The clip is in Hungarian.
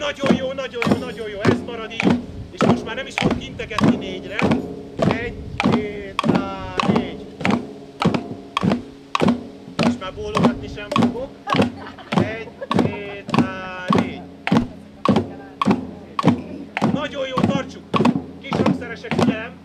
nagyon jó, ez marad így. És most már nem is fogok integetni 4-re. 1, 2, 3, 4. És már bólogatni sem fogok. 1, 2, 3, 4. Nagyon jó, tartsuk! Kis hangszeresek, figyelem!